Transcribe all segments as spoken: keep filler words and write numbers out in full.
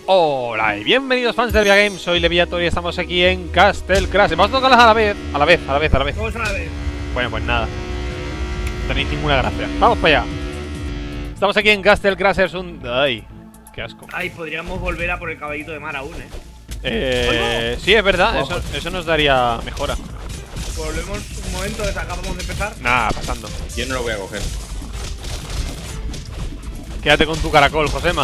Hola y bienvenidos fans de Levia Games, soy Leviator y estamos aquí en Castle Crash. Vamos a tocarlas a la vez, a la vez, a la vez, a la vez. Todos a la vez. Bueno, pues nada, no tenéis ninguna gracia. Vamos para allá. Estamos aquí en Castle Crash, es un... Ay, qué asco. Ay, podríamos volver a por el caballito de mar aún, eh. Eh... Sí, es verdad, eso, eso nos daría mejora. Volvemos un momento desde acabamos de empezar. Nada, pasando. Yo no lo voy a coger. Quédate con tu caracol, Josema.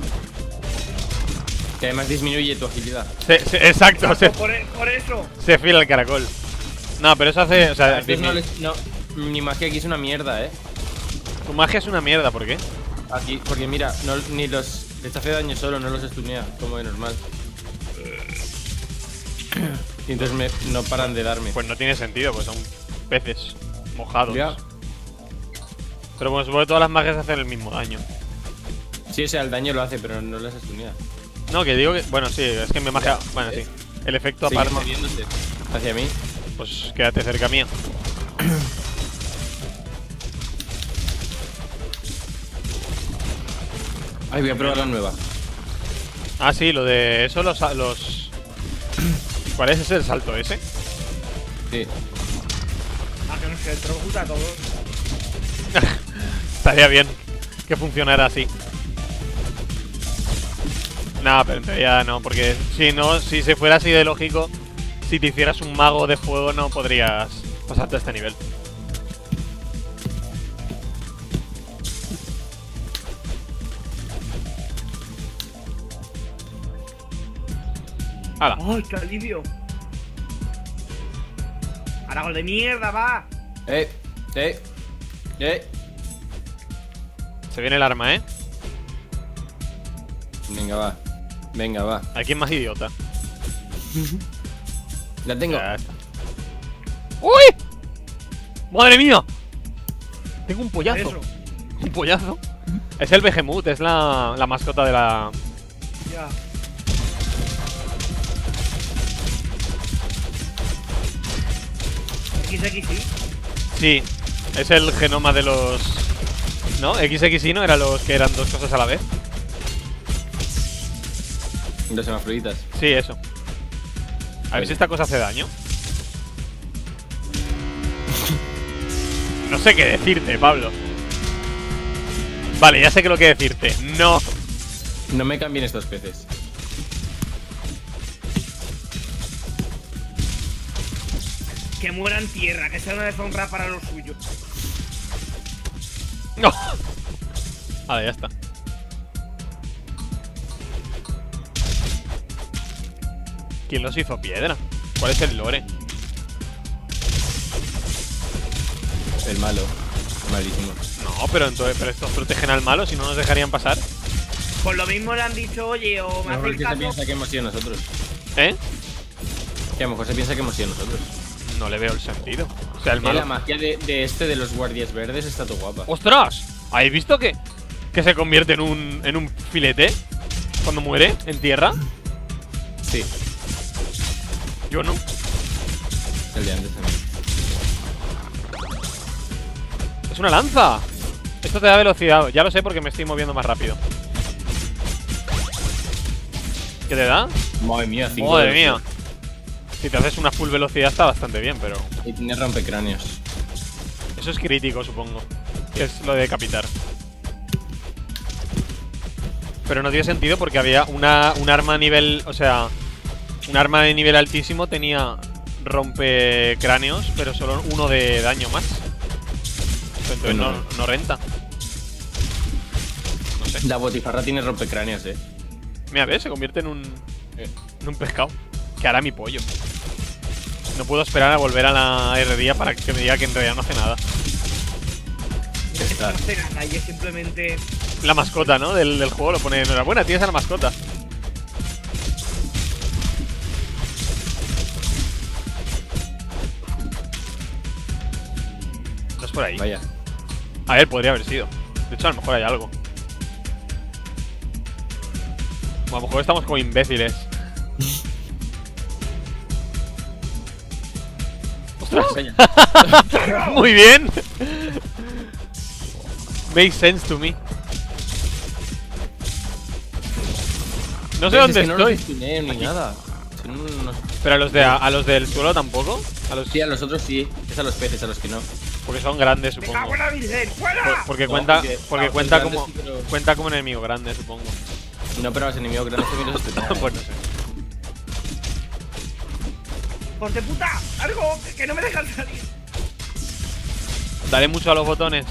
Que además disminuye tu agilidad. Se, se, exacto, se, Por, e- por eso. se fila el caracol. No, pero eso hace... O sea, Estos no, les, no, mi magia aquí es una mierda, eh. tu magia es una mierda, ¿por qué? Aquí, porque mira, no, ni los. Les hace daño solo, no los estunea, como de normal. Y entonces me, no paran de darme. Pues no tiene sentido, pues son peces mojados. Ya. Pero bueno, supongo que todas las magias hacen el mismo daño. Sí, o sea, el daño lo hace, pero no les estunea. No, que digo que... Bueno, sí, es que mi magia... Bueno, sí. El efecto Sigue aparte... moviéndose hacia mí. Pues quédate cerca mía. Ay, voy a probar la nueva. Ah, sí, lo de eso, los... los... ¿Cuál es ese el salto ese? Sí. A que nos electrocuta a todos. Estaría bien que funcionara así. Nada, pero en realidad no, porque si no, si se fuera así de lógico, si te hicieras un mago de fuego no podrías pasarte a este nivel. ¡Hala! ¡Ay, qué alivio! ¡Aragón de mierda, va! Eh, eh, eh. Se viene el arma, ¿eh? Venga, va. Venga, va. ¿A quién más idiota? La tengo. Ya está. ¡Uy! ¡Madre mía! Tengo un pollazo. Eso. Un pollazo. Es el Behemoth, es la, la mascota de la... Ya. X X sí. Sí, es el genoma de los... ¿No? X X Y no eran los que eran dos cosas a la vez. Dos hermafroditas. Sí, eso. A ver si esta cosa hace daño. No sé qué decirte, Pablo. Vale, ya sé que lo que decirte. No. No me cambien estos peces. Que muera en tierra, que sea una deshonra para los suyos. No. Vale, ya está. ¿Quién los hizo piedra? ¿Cuál es el lore? El malo. Malísimo. No, pero entonces, pero estos protegen al malo, si no nos dejarían pasar. Por lo mismo le han dicho, oye, o me Mejor hacéis que se caso. piensa que hemos sido nosotros. ¿Eh? Que a lo mejor se piensa que hemos sido nosotros. No le veo el sentido. O sea, el Eh, la malo. magia de, de este de los guardias verdes está todo guapa. ¡Ostras! ¿Habéis visto que, que se convierte en un, en un filete cuando muere en tierra? Sí, Yo no. el de antes también. ¡Es una lanza! Esto te da velocidad. Ya lo sé porque me estoy moviendo más rápido. ¿Qué te da? Madre mía, cinco Madre de mía. velocidad. Si te haces una full velocidad está bastante bien, pero... Y tiene rompecráneos. Eso es crítico, supongo. Que es lo de decapitar. Pero no tiene sentido porque había una, un arma a nivel... O sea... Un arma de nivel altísimo tenía rompecráneos, pero solo uno de daño más. Entonces Bueno. no, no renta. No sé. La botifarra tiene rompecráneos, eh. Mira, ¿ves? Se convierte en un... Eh. En un pescado. ¿Qué hará mi pollo? No puedo esperar a volver a la herrería para que me diga que en realidad no hace nada. Es que no hace nada y es simplemente. La mascota, ¿no? Del, del juego lo pone enhorabuena, tienes a la mascota. No es por ahí. Vaya. A ver, podría haber sido. De hecho, a lo mejor hay algo. O a lo mejor estamos como imbéciles. ¡Ostras! Vaya. Muy bien. Makes sense to me. No sé Es dónde que no estoy. los stuneo ni nada. Si no, no- Pero a los, de, a, los del suelo tampoco. A los, Sí, a los otros sí. Es a los peces, a los que no. porque son grandes, ¡Me supongo. cago en la virgen! Por- ¡Fuera! porque No, cuenta, porque- porque no, cuenta son como grandes, sí, pero- cuenta como enemigo grande, supongo. No, pero a los enemigos grandes también los stunean. Pues no sé. ¡Hijos de puta! ¡Algo! ¡Que- ¡Que no me dejan salir! Dale mucho a los botones.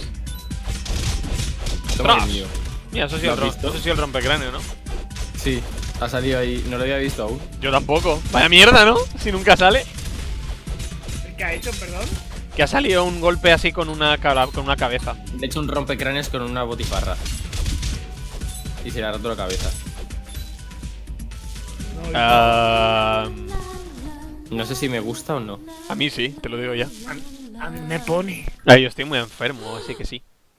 Toma ¡Ostras! el mío. Mira, eso sí, ¿Lo el, has rom- visto? eso sí el rompecráneo, ¿no? Sí, ha salido ahí. No lo había visto aún. Yo tampoco. Vaya mierda, ¿no? Si nunca sale. ¿Qué ha hecho, perdón? Que ha salido un golpe así con una, cara- con una cabeza. De hecho, un rompecráneos con una botifarra. Y se le ha roto la cabeza. No, Ah, No sé si me gusta o no. a mí sí, te lo digo ya. a mí me pone. Ay, yo estoy muy enfermo, así que sí.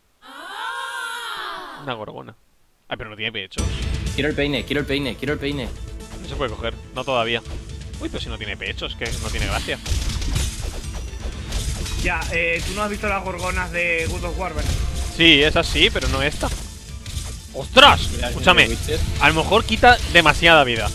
Una gorgona. Ay, pero no tiene pechos. Quiero el peine, quiero el peine, quiero el peine. No se puede coger, no todavía. Uy, pero si no tiene pechos, que no tiene gracia. Ya, eh, tú no has visto las gorgonas de God of War, ¿verdad? Sí, es así, pero no esta. ¡Ostras! Mira, Escúchame, el Witcher. a lo mejor quita demasiada vida.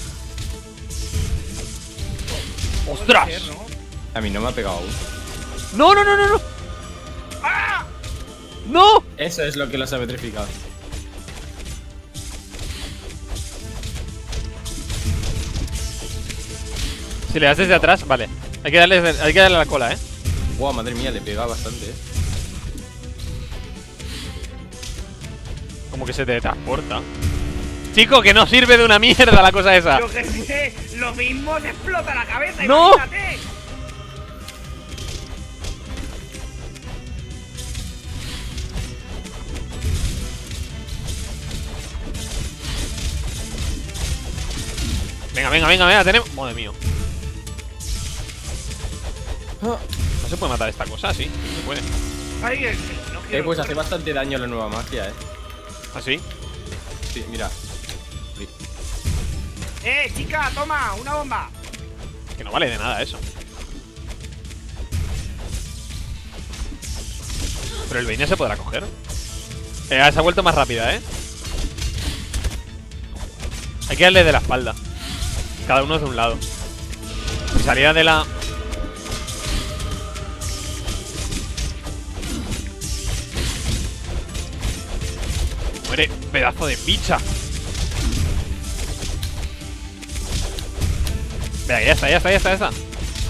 ¡Ostras! Puede ser, ¿no? A mí no me ha pegado aún. ¡No, no, no, no, no! ¡Ah! ¡No! Eso es lo que los ha petrificado. Si le das desde atrás, vale. Hay que darle, desde- hay que darle a la cola, ¿eh? Wow, madre mía, le pega bastante, eh. Como que se teletransporta. Chico, que no sirve de una mierda la cosa esa. Yo que sé, lo mismo se explota la cabeza, ¡No! imagínate. Venga, venga, venga, venga, tenemos. Madre mío. Ah. No se puede matar esta cosa, sí. Se puede. Ay, eh, no Eh, quiero- pues hace bastante daño la nueva magia, eh. ¿Así? Sí, mira. Eh, chica, toma, una bomba. Que no vale de nada eso. Pero el Vayne se podrá coger. Eh, se ha vuelto más rápida, ¿eh? Hay que darle de la espalda. Cada uno de un lado. Si saliera de la... Muere, pedazo de picha. Venga, ya está, ya está, ya está, ya está.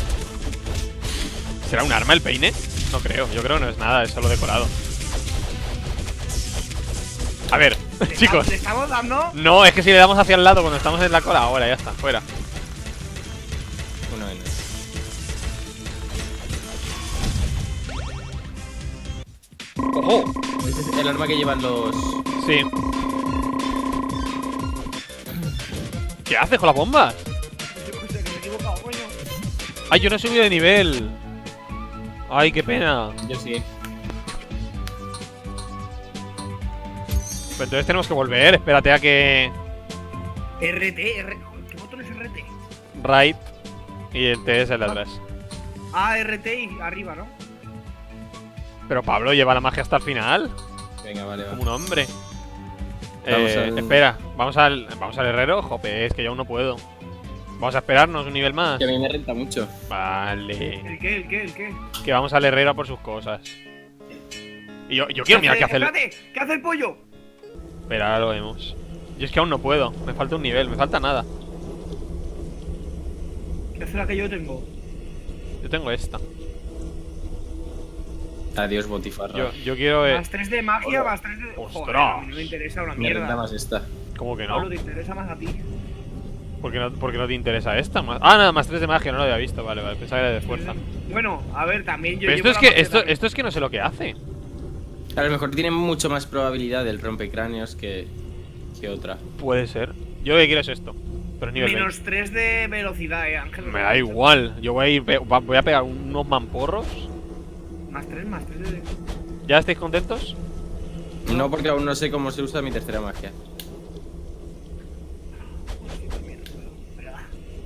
¿Será un arma el peine? No creo, yo creo que no es nada, es solo decorado. A ver, ¿Le chicos. ¿Le estamos dando? No, es que si le damos hacia el lado cuando estamos en la cola, ahora ya está, fuera. Uno N. ¡Ojo! Ese es el arma que llevan los. Sí. ¿Qué haces con las bombas? Yo que sé, que me he equivocado, coño. Ay, yo no he subido de nivel. Ay, qué pena. Yo sí. Pero entonces tenemos que volver, espérate a que... R T, R... ¿Qué botón es R T? Right. Y el T es el de atrás. Ah, R T y arriba, ¿no? Pero Pablo lleva la magia hasta el final. Venga, vale, Como va. un hombre. Vamos Eh, al- Espera, vamos al, vamos al herrero. Jope, es que yo aún no puedo. Vamos a esperarnos un nivel más. Que a mí me renta mucho. Vale. ¿El qué, el qué, el qué? Que vamos al herrero a por sus cosas. Y yo, yo quiero mirar qué hace el... Espérate, ¿qué hace el pollo? Espera, ahora lo vemos. Yo es que aún no puedo. Me falta un nivel, me falta nada. ¿Qué hace la que yo tengo? Yo tengo esta. Adiós, botifarra. Yo, yo quiero... eh, Más tres de magia, más tres de... ¡Ostras! Joder, a mí no me interesa una me renta mierda. más esta. ¿Cómo que no? Pablo, te interesa más a ti. ¿Por qué no, por qué no te interesa esta? Más- Ah, nada, más tres de magia, no lo había visto. Vale, vale, pensaba que era de fuerza. Bueno, a ver, también yo Pero esto llevo es la que magia esto, también. esto es que no sé lo que hace. A lo mejor tiene mucho más probabilidad del rompecráneos que, que otra. Puede ser. Yo lo que quiero es esto. Pero es nivel Menos tres de velocidad, eh, Ángel. veinte. Me da igual. Yo voy a ir, va- voy a pegar unos mamporros. Más tres, más tres de... ¿Ya estáis contentos? No, porque aún no sé cómo se usa mi tercera magia. Espera.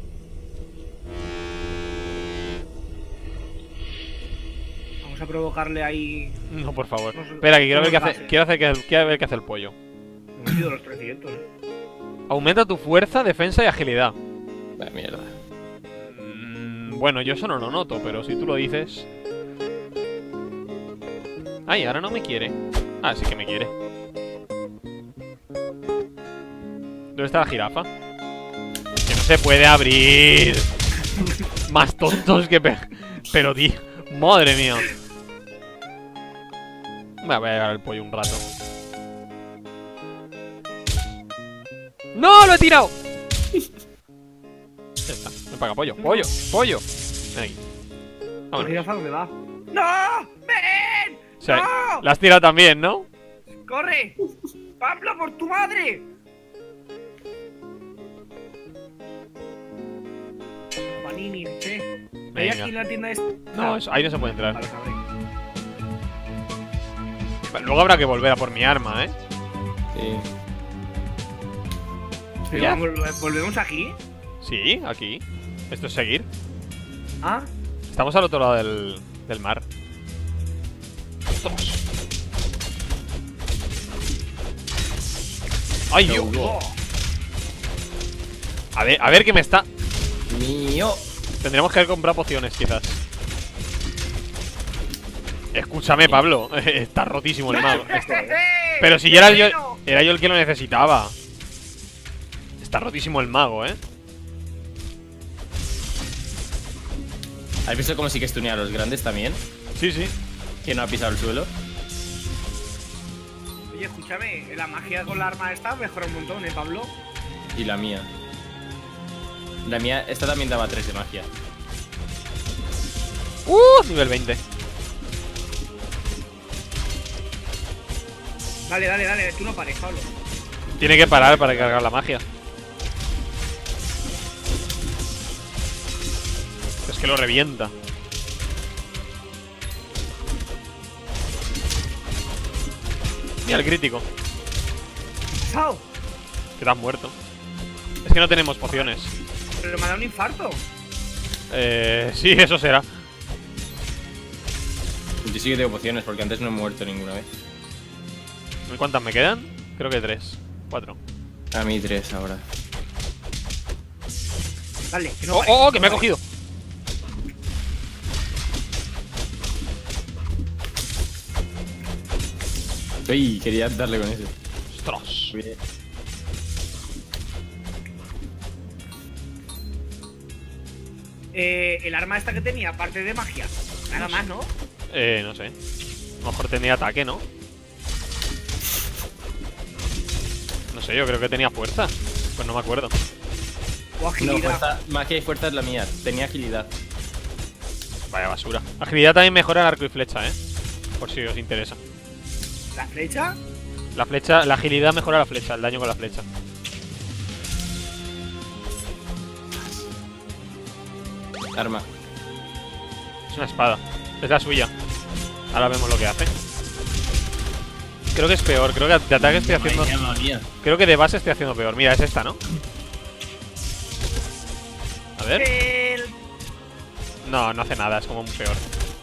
Vamos a provocarle ahí... No, por favor. No sé. Espera, que quiero ver qué ¿Cómo hace. lo hace? Quiero hacer que quiero ver qué hace el pollo. Hemos sido los trescientos, eh. Aumenta tu fuerza, defensa y agilidad. La mierda. Mm, bueno, yo eso no lo noto, pero si tú lo dices... Ay, ahora no me quiere. Ah, sí que me quiere. ¿Dónde está la jirafa? Que no se puede abrir. Más tontos que pe... Pero, tío, madre mía. Me voy a llegar el pollo un rato. ¡No! ¡Lo he tirado! Ya está. Ven para acá, pollo. Pollo, pollo. Ven aquí. ¿La Vámonos. jirafa dónde va? ¡No! ¡Ven! O sea, ¡No! la has tirado también, ¿no? ¡Corre! ¡Pablo, por tu madre! Panini, che. ¿Hay Venga. aquí en la tienda esta? No, eso- ahí no se puede entrar. Vale, cabrón. Luego habrá que volver a por mi arma, ¿eh? Sí. Pero Ya. vol- ¿volvemos aquí? Sí, aquí. Esto es seguir. ¿Ah? Estamos al otro lado del, del mar. ¡Ostras! ¡Ay, Dios! Oh. A ver, a ver qué me está... Mío. Tendremos que comprar pociones, quizás. Escúchame, Pablo. Está rotísimo el mago. Pero si ya era yo, era yo el que lo necesitaba. Está rotísimo el mago, ¿eh? ¿Has visto cómo sí que estunea a los grandes también? Sí, sí. Que no ha pisado el suelo. Oye, escúchame, la magia con la arma esta mejora un montón, ¿eh, Pablo? Y la mía. La mía, esta también daba tres de magia. ¡Uh! Nivel veinte. Dale, dale, dale, tú no pares, Pablo. Tiene que parar para cargar la magia. Es que lo revienta. Mira el crítico. ¡Chao! Que te has muerto. Es que no tenemos pociones. Pero me ha dado un infarto. Eh, sí, eso será. Yo sí que tengo pociones porque antes no he muerto ninguna vez. ¿Cuántas me quedan? Creo que tres. Cuatro. A mí tres ahora. Dale, que no ¡Oh, pares, oh, oh! no Que me ha pares. cogido. Uy, quería darle con ese. ¡Ostras! Bien. Eh, el arma esta que tenía, aparte de magia. Nada más, ¿no? Eh, no sé. A lo mejor tenía ataque, ¿no? No sé, yo creo que tenía fuerza. Pues no me acuerdo. O No, agilidad. fuerza, magia y fuerza es la mía. Tenía agilidad. Vaya basura. Agilidad también mejora el arco y flecha, ¿eh? Por si os interesa. ¿La flecha? La flecha, la agilidad mejora la flecha, el daño con la flecha. Arma. Es una espada. Es la suya. Ahora vemos lo que hace. Creo que es peor. Creo que de ataque estoy haciendo... Mamma mía. Creo que de base estoy haciendo peor. Mira, es esta, ¿no? A ver. El... No, no hace nada. Es como un peor.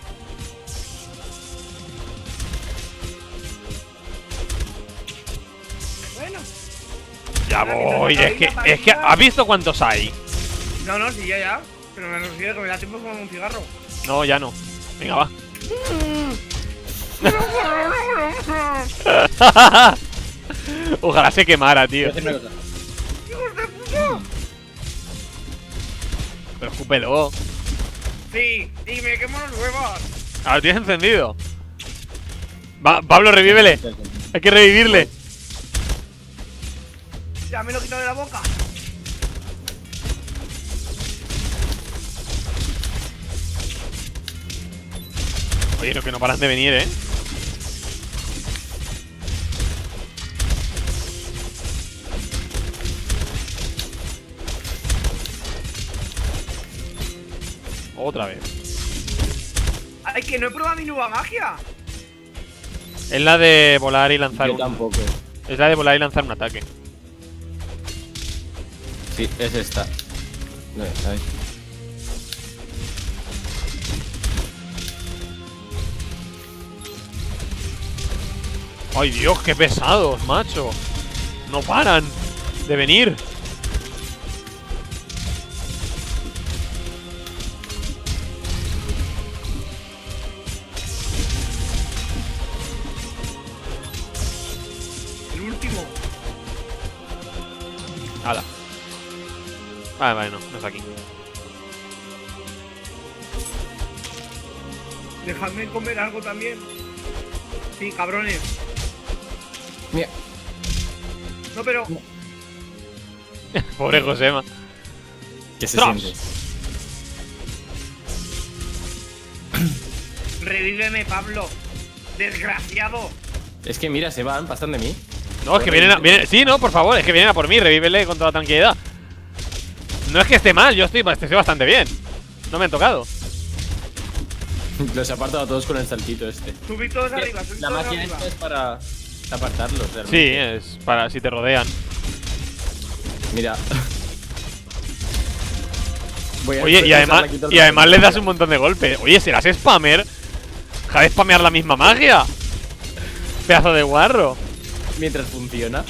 Bueno. Ya voy. Es que... Es que... ¿Has visto cuántos hay? No, no, sí, ya, ya. Pero me considero que me da tiempo como un cigarro. No, ya no. Venga, va. Ojalá se quemara, tío. Voy a hacer una cosa. ¡Hijos de puta! Pero escúpelo. Sí, y me quemo los huevos. Ahora lo tienes encendido. Va, Pablo, revívele. Hay que revivirle. Ya me lo quito de la boca. Oye, no, que no paran de venir, ¿eh? Otra vez. Ay, que no he probado mi nueva magia. Es la de volar y lanzar Yo un... tampoco. Es la de volar y lanzar un ataque. Sí, es esta. No, ahí. ¡Ay, Dios, qué pesados, macho! No paran de venir. El último. Hala. Vale, vale, no, no es aquí. Dejadme comer algo también. Sí, cabrones. Mira. No, pero. Pobre Josema. ¿Qué se ¡Tras! siente? Revíveme, Pablo. Desgraciado. Es que mira, se van, pasan de mí. No, es que vienen a, vienen, sí, no, por favor, es que vienen a por mí, revívele con toda tranquilidad. No es que esté mal, yo estoy, estoy bastante bien. No me han tocado. Los he apartado a todos con el saltito este. Subid todos arriba, subid La todos magia arriba. esta es para apartarlos, Sí, realmente. es para si te rodean. Mira. Voy a Oye, y además, usar la y además le das un montón de golpes. Oye, ¿serás spammer? Deja de spamear la misma magia. Pedazo de guarro. Mientras funciona.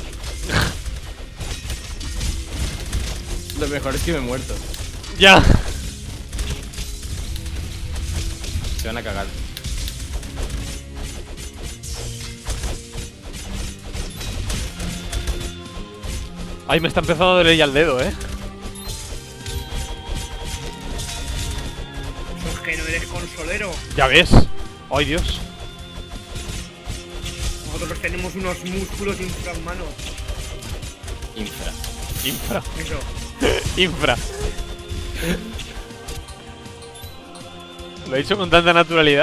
Lo mejor es que me he muerto. Ya. Se van a cagar. Ay, me está empezando a doler ya el dedo, eh. Es que no eres consolero. Ya ves. Ay, Dios. Nosotros tenemos unos músculos infrahumanos. Infra. Infra. Eso. Infra. Lo he dicho con tanta naturalidad.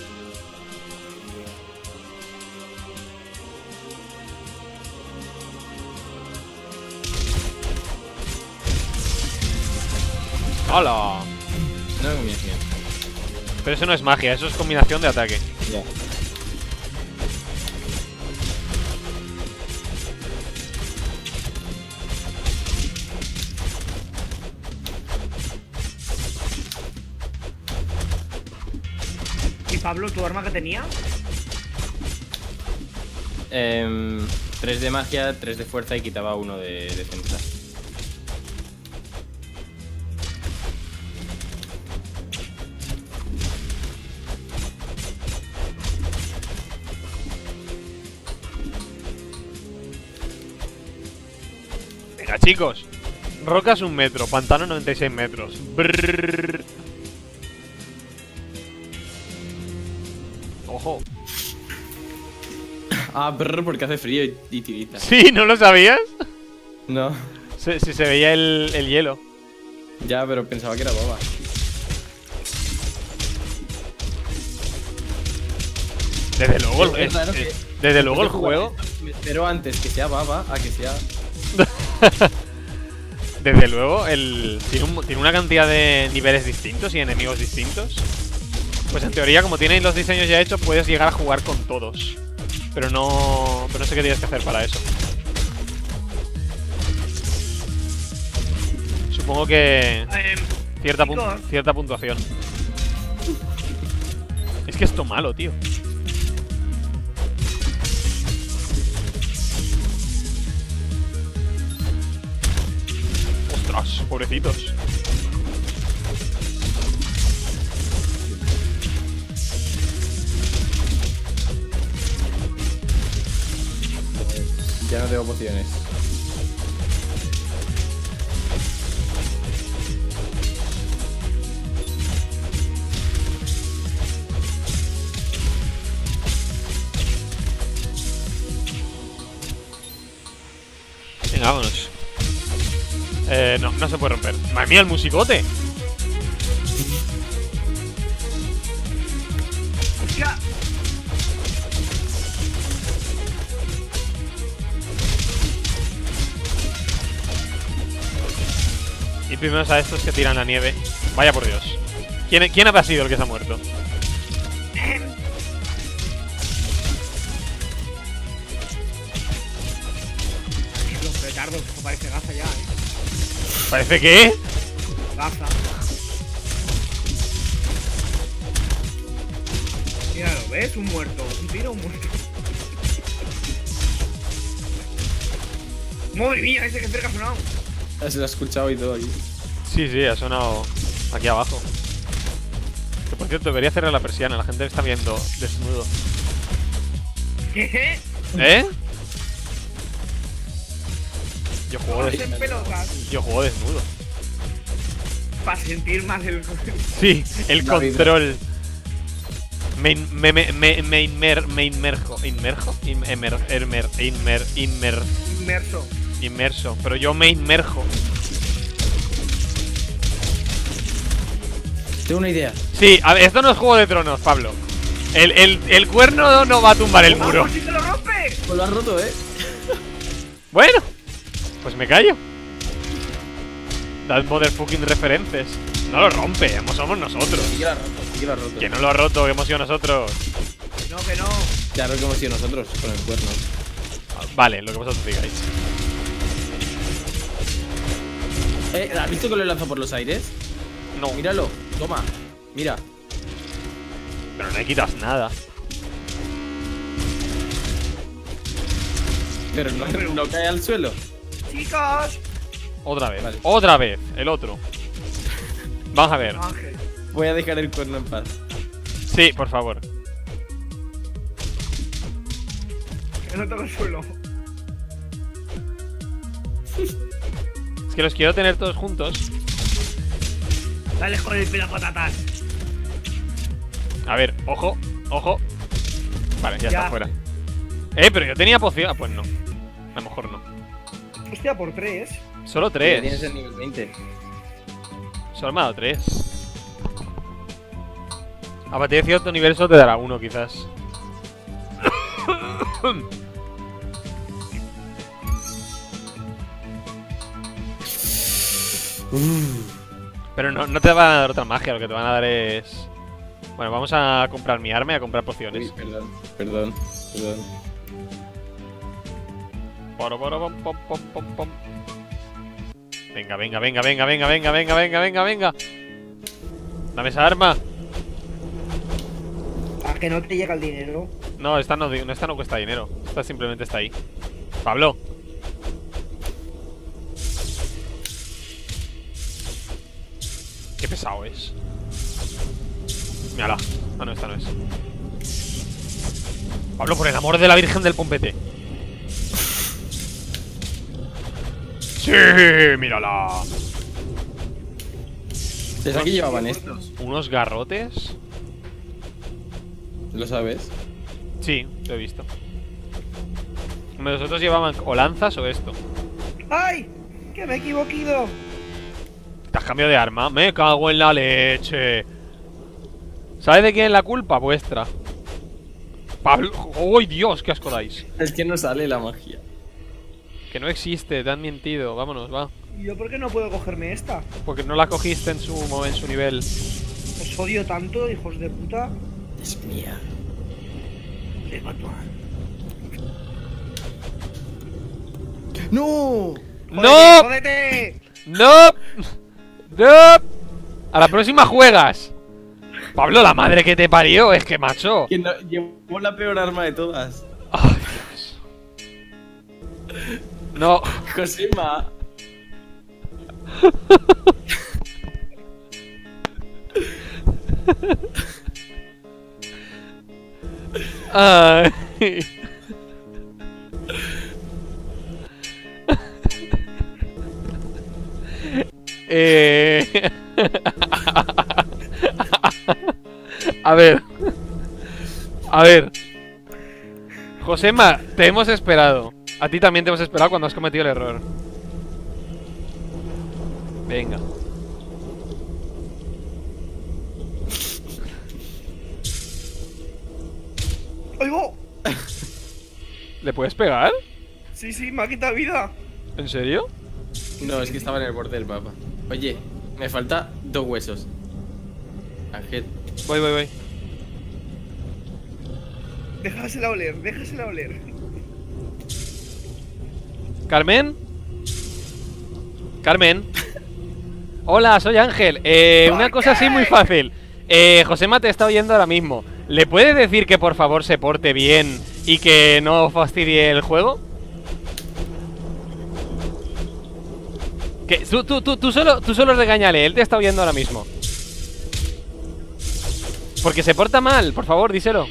¡Hala! No me conviene bien. Pero eso no es magia, eso es combinación de ataque. Ya. ¿Y Pablo, tu arma que tenía? Eh, tres de magia, tres de fuerza y quitaba uno de defensa. Venga, chicos. Rocas un metro, pantano noventa y seis metros. Brrr. Ojo. Ah, brr, porque hace frío y, y tirita. Sí, ¿no lo sabías? No. Se, si se veía el, el hielo. Ya, pero pensaba que era boba. Desde luego, el- Es raro es- que- es- desde luego el Después de jugar juego. esto, me espero antes que sea baba a que sea. Desde luego, el tiene, un- tiene una cantidad de niveles distintos y enemigos distintos. Pues en teoría, como tienen los diseños ya hechos, puedes llegar a jugar con todos. Pero no. Pero no sé qué tienes que hacer para eso. Supongo que. Eh, Cierta, pun- chicos, cierta puntuación. Es que esto malo, tío. Ostras, pobrecitos. Ya no tengo pociones. Venga, vámonos. Eh, no, no se puede romper. Madre mía, el musicote. hostia. Y primero a estos que tiran la nieve. Vaya por Dios. ¿Quién, quién ha sido el que se ha muerto? Los petardos, esto parece gaza ya, eh. Parece que. Gaza. Mira, ¿lo ves? Un muerto. Un tiro, un muerto. Madre mía, ese que cerca ha sonado. Se lo ha escuchado y todo aquí. Sí, sí, ha sonado aquí abajo. Que por cierto, debería cerrar la persiana, la gente me está viendo desnudo. ¿Qué? ¿Eh? Yo juego, Vamos des en pelotas. yo juego desnudo. Para sentir más el. Sí, el La vida. control. Me, in- me, me, me, me, inmer, me inmerjo. ¿Inmerjo? In- emer, emer, inmer, inmer, Inmerso. inmerso. Pero yo me inmerjo. Tengo una idea. Sí, a ver, esto no es Juego de Tronos, Pablo. El, el, el cuerno no va a tumbar el muro. ¡Vamos, si se lo rompe! Pues lo has roto, ¿eh? Bueno, pues me callo. That motherfucking references. No lo rompe, hemos- somos nosotros. Sí que lo has roto, sí que lo has roto. Que no lo ha roto, que hemos sido nosotros. No, que no. Claro que hemos sido nosotros con el cuerno. Ah, Vale, lo que vosotros digáis. Eh, ¿has visto que lo lanzó por los aires? No, Míralo, toma. Mira. pero no le quitas nada. Pero no, no cae al suelo. Chicos. Otra vez, Vale. otra vez, el otro. Vamos a ver. Ángel. Voy a dejar el cuerno en paz. Sí, por favor. Que no toco el suelo. Es que los quiero tener todos juntos. Dale con el pelo a patatas. A ver, ojo, ojo. Vale, ya, Ya. está fuera. Eh, pero yo tenía poción. Ah, pues no. A lo mejor no. Hostia, por tres. Solo Ya tienes tres. el nivel veinte. Solo me ha dado tres. A partir de cierto nivel solo te dará uno, quizás. Pero no, no te van a dar otra magia, lo que te van a dar es... Bueno, vamos a comprar mi arma y a comprar Uy, pociones. perdón, perdón, perdón. Poro, poro, pom, pom, pom, pom, pom. Venga, venga, venga, venga, venga, venga, venga, venga, venga, venga. Dame esa arma. A que no te llega el dinero. No, esta no, di- esta no cuesta dinero. Esta simplemente está ahí. Pablo. Qué pesado es. Mírala. Ah, no, esta no es. Pablo, por el amor de la Virgen del Pompete. Sí, mírala. ¿Desde aquí llevaban estos? Unos garrotes. ¿Lo sabes? Sí, lo he visto. Los otros llevaban o lanzas o esto. ¡Ay! ¡Que me he equivocado! ¿Te has cambiado de arma? Me cago en la leche. ¿Sabes de quién es la culpa? Vuestra. Pablo. ¡Uy, Dios! ¡Qué asco dais! Es que no sale la magia. Que no existe, te han mentido. Vámonos, va. ¿Y yo por qué no puedo cogerme esta? Porque no la cogiste en su, en su nivel. Os odio tanto, hijos de puta. Es mía. Le mato a- ¡No! ¡No! ¡Jódete! ¡No! ¡No! A la próxima juegas. Pablo, la madre que te parió. Es que, macho. Que no, llevó la peor arma de todas. Ay, Dios. No. Josema. Ay. eh... A ver. A ver. Josema, te hemos esperado. A ti también te hemos esperado cuando has cometido el error. Venga. ¡Oigo! ¿Le puedes pegar? Sí, sí, me ha quitado vida. ¿En serio? No, es que estaba en el borde del mapa. Oye, me falta dos huesos. Ángel. Voy, voy, voy. Déjasela oler, déjasela oler. ¿Carmen? Carmen. Hola, soy Ángel. Eh, una cosa así muy fácil. Eh, Josema te está oyendo ahora mismo. ¿Le puedes decir que por favor se porte bien y que no fastidie el juego? Que tú, tú, tú, tú solo, tú solo regáñale, él te está oyendo ahora mismo. Porque se porta mal, por favor, díselo.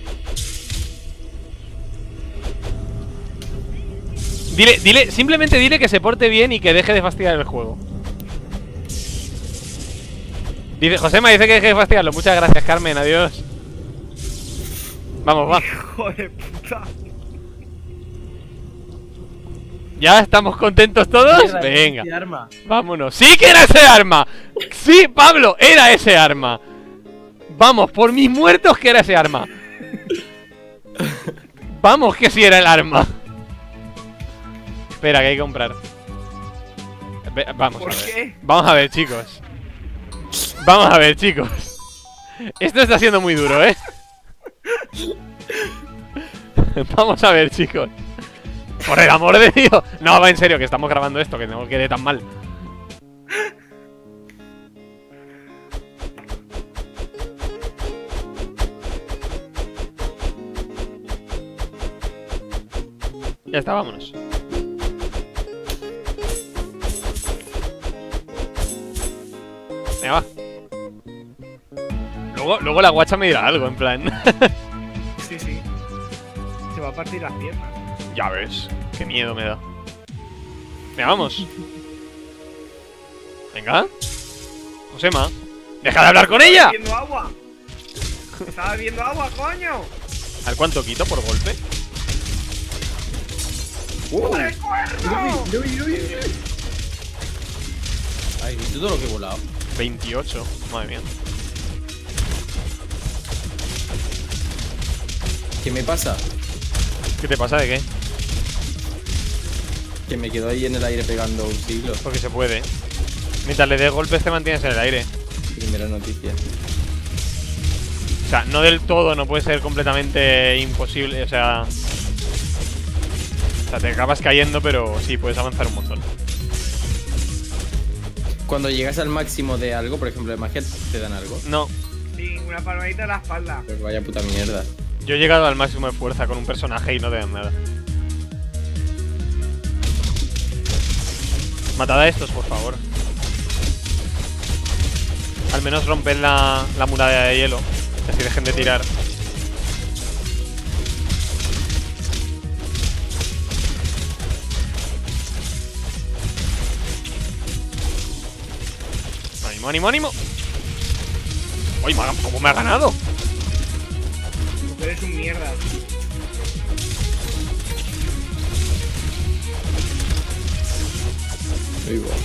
Dile, dile, simplemente dile que se porte bien y que deje de fastidiar el juego. Dice, Josema dice que deje de fastidiarlo. Muchas gracias, Carmen, adiós. Vamos, va. Hijo de puta. ¿Ya estamos contentos todos? Mierda, Venga, ese arma. vámonos. ¡Sí que era ese arma! ¡Sí, Pablo! ¡Era ese arma! Vamos, por mis muertos que era ese arma. Vamos, que sí era el arma. Espera, que hay que comprar. Ve- Vamos a ¿Por ver. qué? Vamos a ver, chicos. Vamos a ver, chicos. Esto está siendo muy duro, ¿eh? Vamos a ver, chicos. Por el amor de Dios. No, va en serio, que estamos grabando esto, que no quede tan mal. Ya está, vámonos. Venga, va. Luego, luego la guacha me dirá algo, en plan. Sí, sí. Se va a partir las piernas. Ya ves, qué miedo me da. Venga, vamos. Venga. Josema, deja de hablar con ella. Estaba bebiendo agua. Estaba bebiendo agua, coño. ¿A ver cuánto quito por golpe? ¡Uh! ¡Por el cuerno! Uy, uy, uy, uy. Ay, ¿viste todo lo que he volado? veintiocho, madre mía. ¿Qué me pasa? ¿Qué te pasa de qué? Que me quedo ahí en el aire pegando un siglo. Porque se puede. Mientras le des golpes te mantienes en el aire. Primera noticia. O sea, no del todo, no puede ser completamente imposible. O sea... O sea, te acabas cayendo, pero sí, puedes avanzar un montón. Cuando llegas al máximo de algo, por ejemplo de magia, te dan algo. No, Sí, una palmadita en la espalda. Pues vaya puta mierda. yo he llegado al máximo de fuerza con un personaje y no te dan nada. Matad a estos, por favor. Al menos rompen la, la muralla de hielo. Que así dejen de tirar. ¡Ánimo, ánimo, ánimo! ¡Uy, cómo me ha ganado! Tú eres un mierda. Uy, va.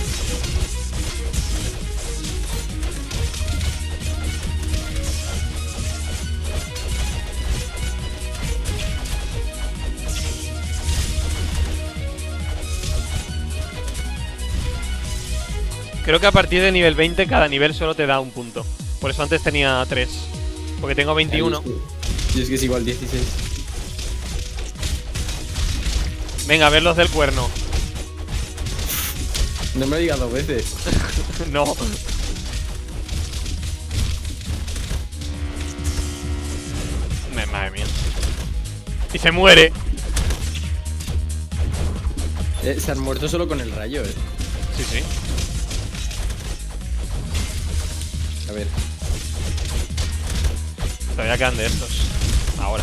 Creo que a partir de nivel veinte cada nivel solo te da un punto. Por eso antes tenía tres. Porque tengo veintiuno. Y es que es igual dieciséis. Venga, a ver los del cuerno. No me lo digas dos veces. No. Me- Madre mía. Y se muere. Eh, se han muerto solo con el rayo, eh. Sí, sí. A ver. Todavía quedan de estos. Ahora.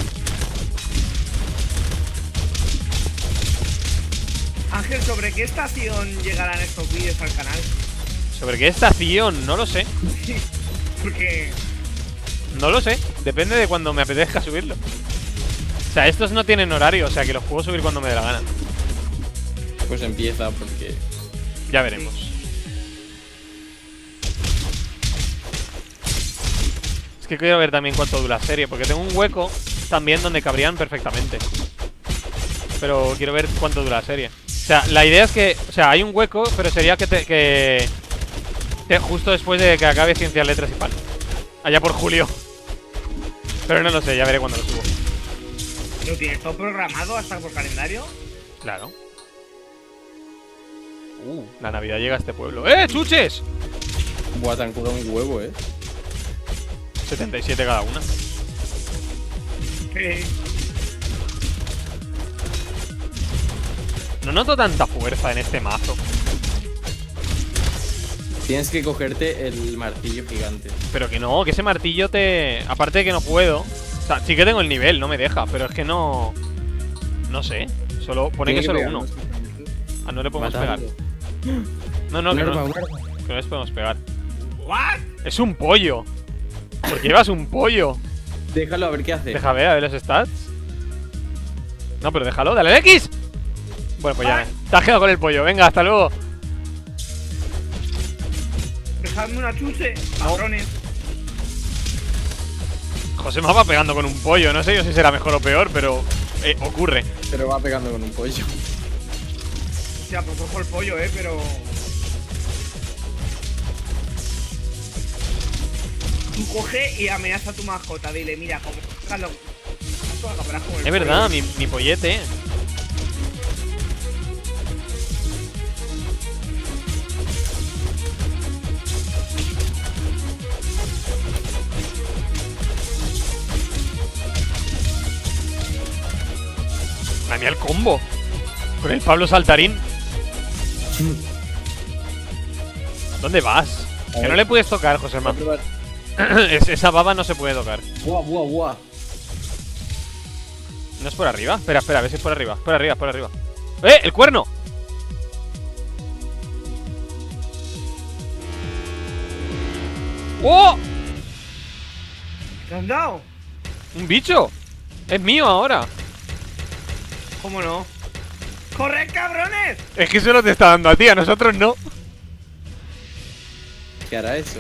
Ángel, ¿sobre qué estación llegarán estos vídeos al canal? ¿Sobre qué estación? No lo sé. Porque... No lo sé. Depende de cuando me apetezca subirlo. O sea, estos no tienen horario. O sea, que los puedo subir cuando me dé la gana. Pues empieza porque... Ya veremos. Es que quiero ver también cuánto dura la serie. Porque tengo un hueco también donde cabrían perfectamente. Pero quiero ver cuánto dura la serie. O sea, la idea es que... O sea, hay un hueco, pero sería que te... Que, te- justo después de que acabe Ciencias, Letras y Pan. Allá por julio. Pero no lo sé, ya veré cuando lo subo. ¿Lo tienes todo programado hasta por calendario? Claro. Uh, la Navidad llega a este pueblo. ¡Eh, chuches! Buah, te han curado un huevo, eh. setenta y siete cada una. Sí. No noto tanta fuerza en este mazo. Tienes que cogerte el martillo gigante. Pero que no, que ese martillo te... Aparte de que no puedo. O sea, sí que tengo el nivel, no me deja. Pero es que no... No sé. Solo pone que, Tiene solo pegarnos. uno. Ah, no le podemos Matarlo. pegar. No, no, que Un arma, no, un arma. que no les podemos pegar. ¿What? Es un pollo. ¿Por qué llevas un pollo? Déjalo a ver qué hace. Deja ver, a ver los stats. No, pero déjalo, dale al X. Bueno, pues ya. Te has quedado con el pollo. Venga, hasta luego. Dejadme una chuse, cabrones. José me va pegando con un pollo. No sé yo si será mejor o peor, pero eh, ocurre. Pero va pegando con un pollo. O sea, pues cojo el pollo, eh, pero. Tú coge y amenaza a tu mascota. Dile, mira, como hagas lo- tú acabarás con el Es verdad, pollo. mi, mi pollete. A mí el combo. Con el Pablo Saltarín. ¿Dónde vas? A Que ver. no le puedes tocar, José Voy a probar. Es- Esa baba no se puede tocar. Buah, buah, buah. ¿No es por arriba? Espera, espera, a ver si es por arriba. Por arriba, por arriba. ¡Eh! ¡El cuerno! ¡Oh! ¿Te has dado? ¡Un bicho! ¡Es mío ahora! ¿Cómo no? ¡Corred, cabrones! Es que solo te está dando a ti, a nosotros no. ¿Qué hará eso?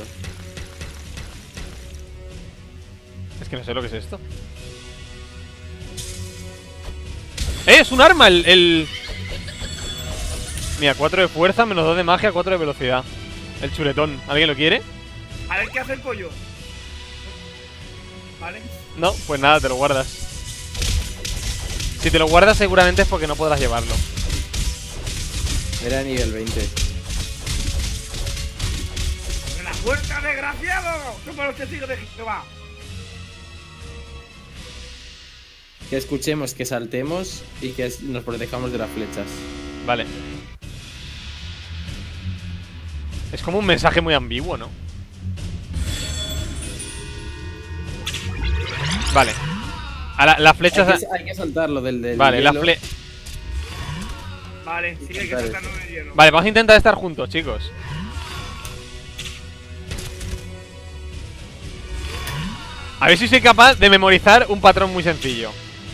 Es que no sé lo que es esto. ¡Eh! ¡Es un arma! El... el... Mira, cuatro de fuerza, menos dos de magia, cuatro de velocidad. El chuletón. ¿Alguien lo quiere? A ver qué hace el pollo. Vale. No, pues nada, te lo guardas. Si te lo guardas seguramente es porque no podrás llevarlo. Era nivel veinte. ¡De la puerta, desgraciado! ¡Somos los testigos de Jehová! Que escuchemos, que saltemos y que es- nos protejamos de las flechas. Vale. Es como un mensaje muy ambiguo, ¿no? Vale. Ahora, las flechas... Hay que, hay que saltar lo del, del Vale, las hielo. fle... Vale, sí, hay que Vale. saltarnos en el hielo. Vale, vamos a intentar estar juntos, chicos. A ver si soy capaz de memorizar un patrón muy sencillo.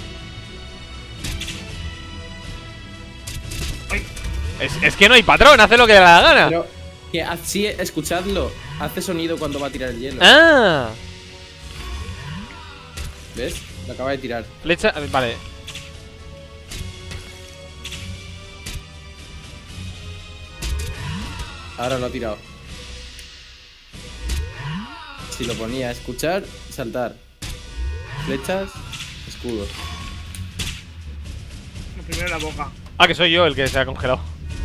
Ay, Es, es que no hay patrón, hace lo que le da la gana. Pero que así, escuchadlo. Hace sonido cuando va a tirar el hielo. Ah, ¿Ves? Lo acaba de tirar. flecha... Vale. Ahora lo ha tirado. Si lo ponía, escuchar, saltar. Flechas, escudo. primero la boca. Ah, que soy yo el que se ha congelado.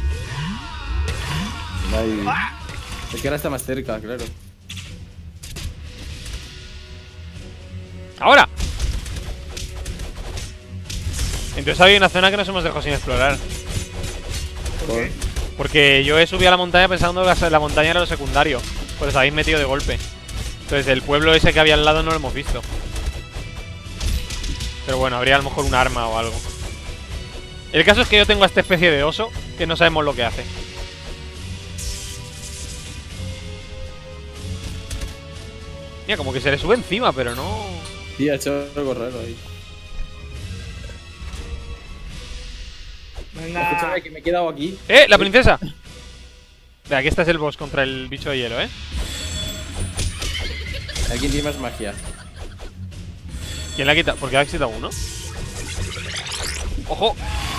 Ahí. Es que ahora está más cerca, claro. ¡Ahora! Entonces había una zona que nos hemos dejado sin explorar. ¿Por qué? Porque yo he subido a la montaña pensando que la- la montaña era lo secundario. Pues os habéis metido de golpe. Entonces el pueblo ese que había al lado no lo hemos visto. Pero bueno, habría a lo mejor un arma o algo. El caso es que yo tengo a esta especie de oso que no sabemos lo que hace. Mira, como que se le sube encima, pero no... Sí, ha hecho algo raro ahí. Venga. Escúchame, que me he quedado aquí. ¡Eh! ¡La princesa! Ve, aquí está es el boss contra el bicho de hielo, ¿eh? Aquí tiene más magia. ¿Quién la ha quitado? ¿Por qué ha quitado uno? ¡Ojo!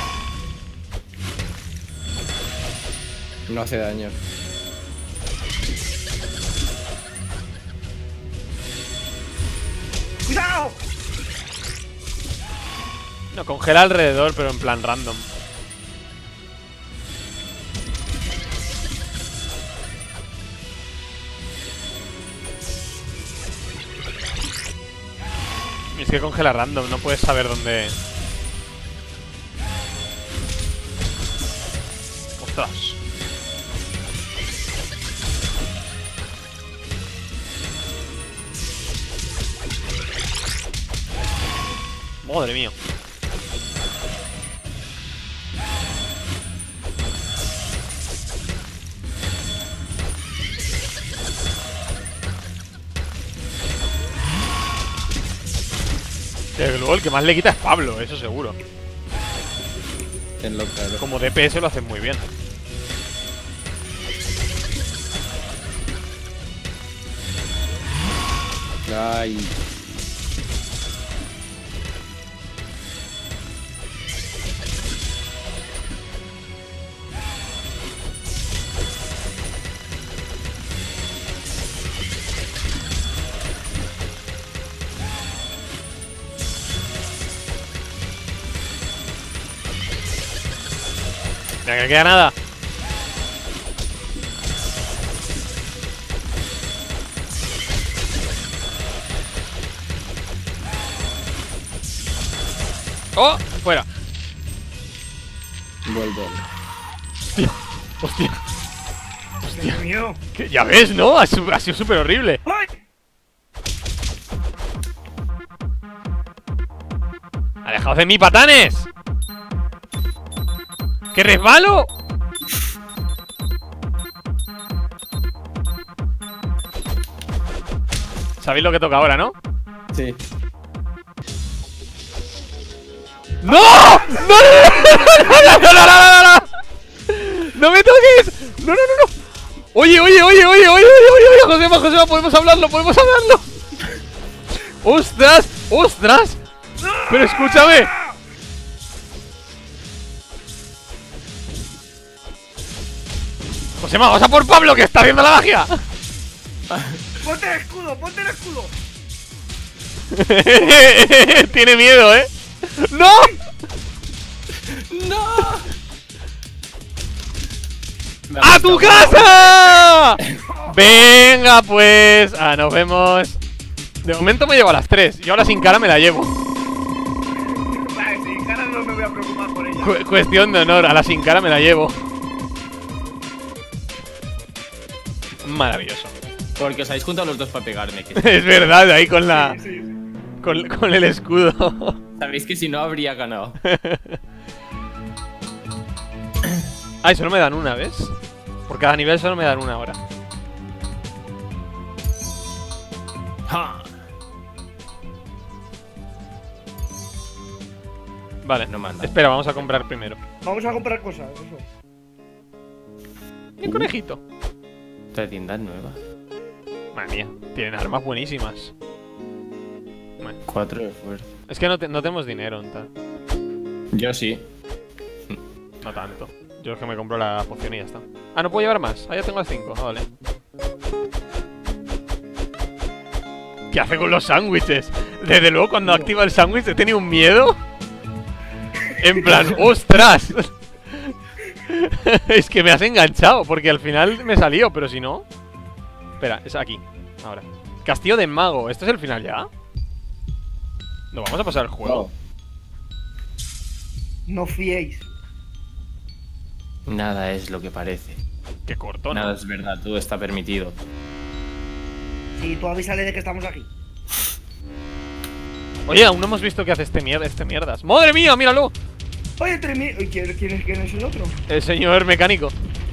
No hace daño. ¡Cuidado! No, congela alrededor, pero en plan random. Es que congela random, no puedes saber dónde... ¡Ostras! Madre mía. Desde luego el que más le quita es Pablo, eso seguro. En lo claro. Como D P S lo hacen muy bien. Ay. Venga, que queda nada. ¡Oh! Fuera. Vuelvo. Hostia. Hostia. Dios mío. Que ya ves, ¿no? Ha, su- ha sido súper horrible. ¡Ay! ¡Alejaos de mí, patanes! ¡Que resbalo! Sabéis lo que toca ahora, ¿no? Sí. ¡No! ¡No, no, no, no, no, no, no, no! ¡No me toques! ¡No, no, no, no! Oye, oye, oye, oye, oye, oye, oye, oye, Josema, Josema, podemos hablarlo, podemos hablarlo. ¡Ostras! ¡Ostras! Pero escúchame. Josema, vamos a por Pablo, que está viendo la magia. ¡Ponte el escudo! ¡Ponte el escudo! Tiene miedo, ¿eh? ¡No! ¡No! ¡A tu casa! Venga, pues. Ah, nos vemos. De momento me llevo a las tres. Y ahora sin cara me la llevo. Vale, sin cara no me voy a preocupar por ella. Cu- cuestión de honor, a la sin cara me la llevo. Maravilloso. Porque os habéis juntado los dos para pegarme. Que... Es verdad, ahí con la. Sí, sí, sí. Con, con el escudo. Sabéis que si no habría ganado. Ay, solo me dan una, ¿ves? Por cada nivel solo me dan una ahora. ¡Ja! Vale, No manda. espera, vamos a comprar primero. Vamos a comprar cosas, eso. El conejito. Esta tienda es nueva. Madre mía, tienen armas buenísimas. Bueno, Cuatro de fuerza. es que no, te- no tenemos dinero, en tal. Yo sí. No tanto. Yo es que me compro la poción y ya está. Ah, no puedo llevar más. Ah, ya tengo las cinco. Ah, vale. ¿Qué hace con los sándwiches? Desde luego, cuando activa el sándwich he tenido un miedo. En plan, ¡ostras! Es que me has enganchado, porque al final me salió, pero si no. Espera, es aquí. Ahora. Castillo de Mago. ¿Esto es el final ya? ¿No vamos a pasar el juego? No fiéis. Nada es lo que parece. Qué corto, ¿no? Nada es verdad, todo está permitido. Si tú avísale de que estamos aquí. Oye, aún no hemos visto qué hace este, mier este mierdas. ¡Madre mía, míralo! Oye, Tremi... Uy, ¿quién, quién, es, ¿quién es el otro? El señor mecánico.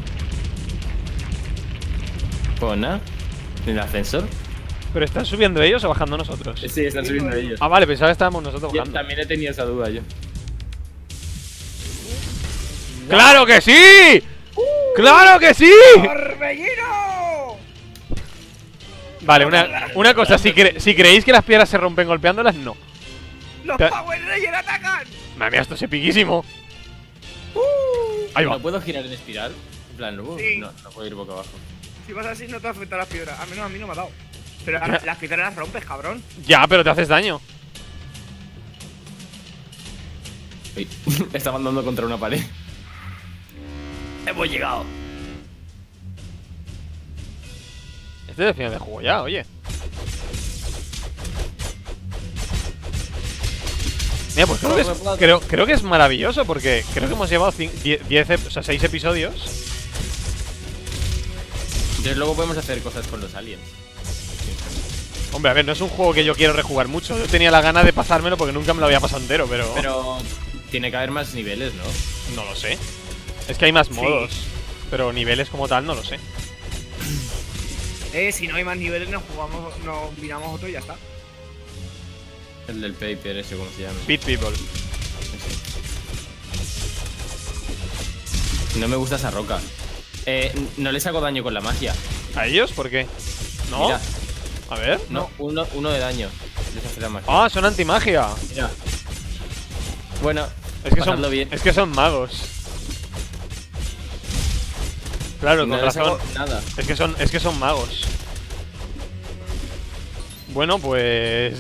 ¿Pona? ¿En el ascensor? ¿Pero están subiendo ellos o bajando nosotros? Sí, están subiendo ellos. Ah, vale, pensaba que estábamos nosotros Yo bajando. también he tenido esa duda yo. ¡Claro que sí! ¡Claro que sí! ¡Torbellino! Vale, una, una cosa, si, cre si creéis que las piedras se rompen golpeándolas, no. ¡Los Te- Power Rangers atacan! Madre mía, esto es epiquísimo. ¡Uh! Ahí va. ¿No puedo girar en espiral? En plan, no, Sí. no, no puedo ir boca abajo. Si vas así no te afecta las piedras. A menos a mí no me ha dado. Pero las, las piedras las rompes, cabrón. Ya, pero te haces daño. Uy, estaba andando contra una pared. Hemos llegado. Este es el final del juego ya, oye. Mira, pues creo que, es, creo, creo que es maravilloso porque creo que hemos llevado diez, o sea, seis episodios. Entonces luego podemos hacer cosas con los aliens. Hombre, a ver, no es un juego que yo quiero rejugar mucho. Yo tenía la gana de pasármelo porque nunca me lo había pasado entero, pero... Pero tiene que haber más niveles, ¿no? No lo sé. Es que hay más Sí. modos. Pero niveles como tal no lo sé. Eh, si no hay más niveles, nos jugamos, nos miramos otro y ya está. El del paper ese, ¿cómo se llama? Beat People. No me gusta esa roca. Eh, no le saco daño con la magia. ¿A ellos? ¿Por qué? ¿No? Mira, A ver. no, uno, uno de daño. Les hace la magia. Ah, son antimagia. Mira. Bueno, Es que son, pasadlo bien. es que son magos. Claro, No con le saco razón. nada. Es que son, es que son magos. Bueno, pues...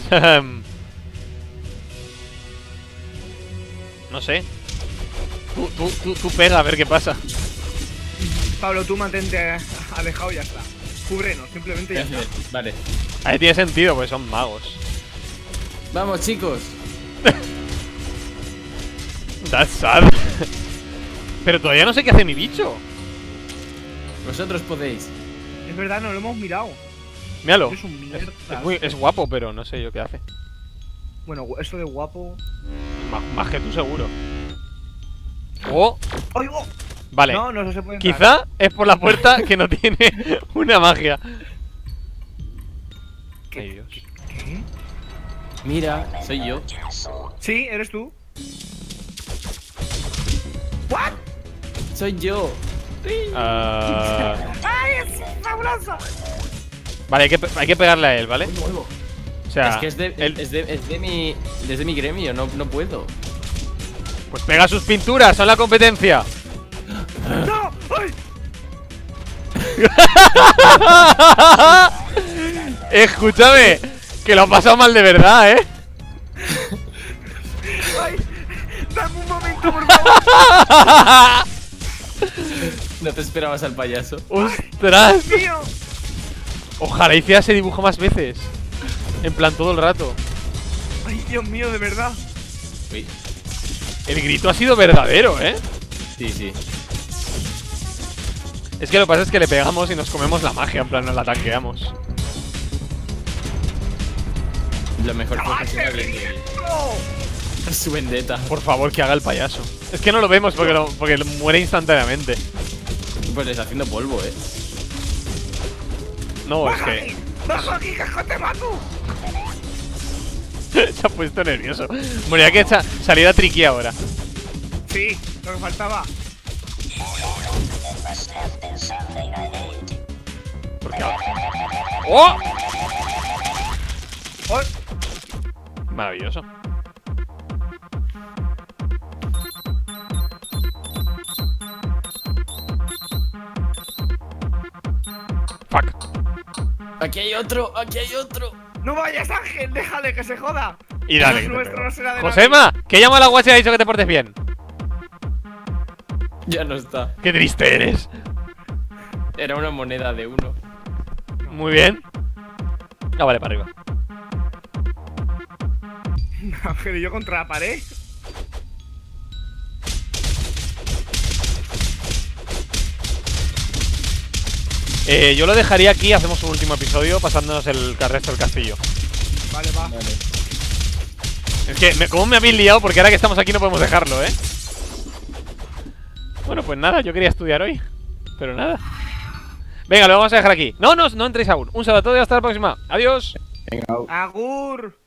no sé. Tú, tú, tú, tú pega a ver qué pasa. Pablo, tú mantente alejado y ya está. Cúbrenos, simplemente ya está. Vale. Ahí tiene sentido, pues son magos. Vamos, chicos. That's sad. Pero todavía no sé qué hace mi bicho. Vosotros podéis. Es verdad, no lo hemos mirado. Míralo. Es un mierda. Es, muy- es guapo, pero no sé yo qué hace. Bueno, eso de guapo. Más, más que tú seguro. Oh, ¡Ay, oh! vale. No, no se puede entrar. Quizá es por la puerta que no tiene una magia. ¿Qué? Ay, Dios. ¿Qué? Mira, soy yo. Sí, eres tú. ¿What? Soy yo. Ah, ¡Ay, es fabuloso! vale, hay que, pe- hay que pegarle a él, ¿vale? O sea, Es que es de, él- es de, es de mi. Es de mi gremio, no, no puedo. pues pega sus pinturas, son la competencia. ¡No! ¡Ay! Escúchame, que lo ha pasado mal de verdad, ¿eh? ¡Ay! ¡Dame un momento, por favor! No te esperabas al payaso. ¡Ostras! ¡Mío! Ojalá hiciera ese dibujo más veces. En plan, todo el rato. ¡Ay, Dios mío, de verdad! Uy. El grito ha sido verdadero, ¿eh? Sí, sí. Es que lo que pasa es que le pegamos y nos comemos la magia, en plan, nos la tanqueamos. Lo mejor fue ¡Ah, que se te iba bien. reviento! Es su vendetta. Por favor, que haga el payaso. Es que no lo vemos porque, lo- porque muere instantáneamente. Pues le está haciendo polvo, eh. No, es ¡Baja que aquí! ¡Baja aquí, que te mato! se ha puesto nervioso. Moría que sa- saliera tricky ahora. Sí, lo que faltaba. Porque ahora... ¡Oh! ¡Oh! Maravilloso. Fuck. Aquí hay otro, aquí hay otro. ¡No vayas, Ángel! ¡Déjale que se joda! Y dale. Es que te nuestro, pego. no será de Josema, que llamo a la guacha y ha dicho que te portes bien. Ya no está. Qué triste eres. Era una moneda de uno. Muy bien. Ah, vale, para arriba. nadie. Ángel y yo contra la pared. Eh, yo lo dejaría aquí, hacemos un último episodio pasándonos el resto del castillo. Vale, va. Vale. Es que, me, ¿cómo me habéis liado? Porque ahora que estamos aquí no podemos dejarlo, ¿eh? Bueno, pues nada, yo quería estudiar hoy. Pero nada. Venga, lo vamos a dejar aquí. No, no, no entréis aún. Un saludo a todos y hasta la próxima. Adiós. Venga. ¡Agur!